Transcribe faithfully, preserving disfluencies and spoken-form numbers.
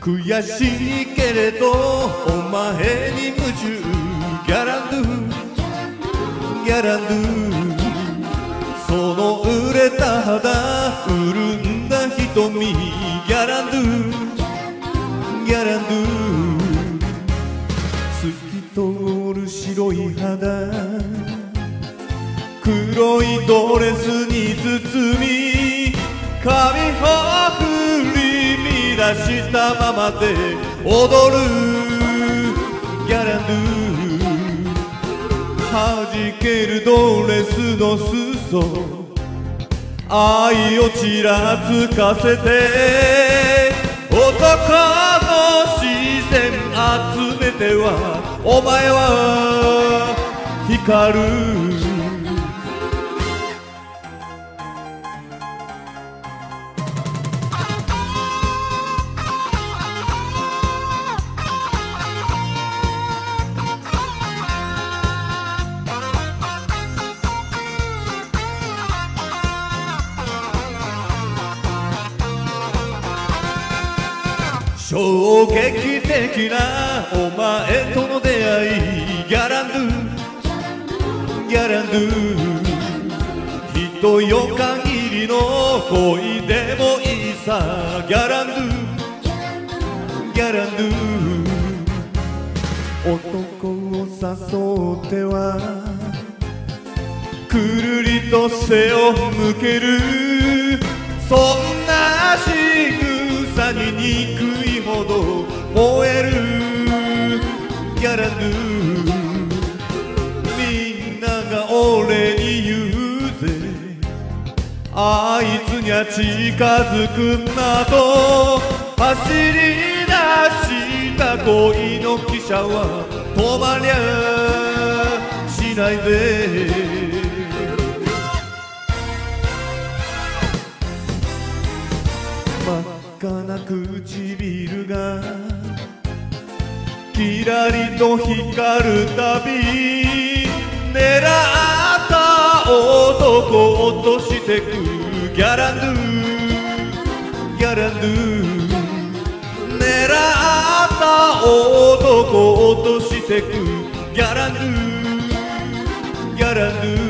悔しいけれどお前に夢中ギャランドゥギャランドゥその売れた肌潤んだ瞳ギャランドゥギャランドゥ透き通る白い肌黒いドレスに包み髪を振り乱したままで踊るギャランドゥ弾けるドレスの裾愛をちらつかせて男の視線集めてはお前は光る衝撃的なお前との出会いギャランドゥギャランドゥ人よ限りの恋でもいいさギャランドゥギャランドゥ男を誘ってはくるりと背を向けるそんな仕草に憎いほど燃えるギャランドゥみんなが俺に言うぜあいつにゃ近づくなと走り出した恋の汽車は止まりゃしないぜ真っ赤な唇がキラリと光るたび狙った男を落としてくギャランドゥギャランドゥ狙った男を落としてくギャランドゥギャランドゥ